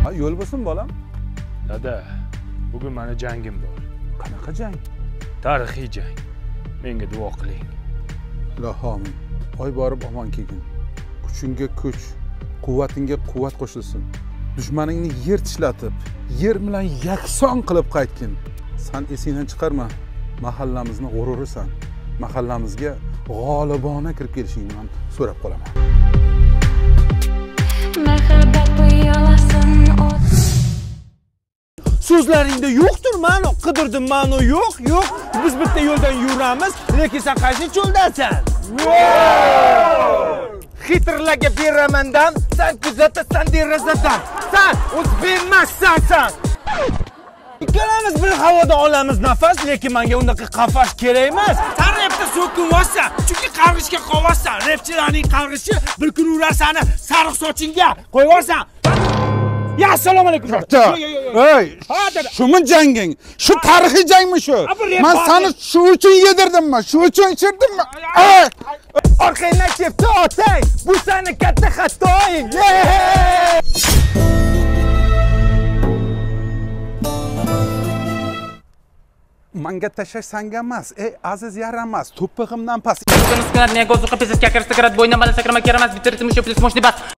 Yo'l bo'lsin bolam. Dada, bugun meni jangim bor. Qanaqa jang? Tarixiy jang. Menga duo qiling. Ilohi amin. Oy borib omon kelgin. Kuchingga kuch, quvvatingga quvvat qo'shilsin. Dushmaningni yer tishlatib, yer bilan yakson qilib qaytgin. Sen esingdan chiqarma. Mahallamizni g'ururisan. Mahallamizga g'olibona kirib kelishingni ham so'rab qolaman. So'zlaringda yo'qdir, ma'no qidirdim, ma'no yo'q. Biz bitta yo'ldan yuramiz, lekin sen qaysi yo'ldansan? Xitrlarga beramandan, sen kuzatasan derazadan. Sen o'z bermassan sen. Ikkalamiz bir havoda olamiz nafas, lekin menga undaqa qafas kerak emas. Sen repda so'kinvosan, chunki qarg'ishga qovasan. Repchilarning qarg'ishi bir kun urar seni sariq sochingga qo'yvorsan. Ya assalomu alaykum. Ey, shumi janging? Shu tarixiy jangmi shu? Men seni shu uchun yedirdimmi? Shu uchun ichirdimmi? Orqangdan kelibdi otang. Bu seni katta xatoing. Menga tashlash sanga emas, ey aziz yaramas, to'pig'imdan past. Сканер, не госуха, писать, как раз, бойна, мало, сакрама, керамас, битерит, мужчина, плюс мощный бас.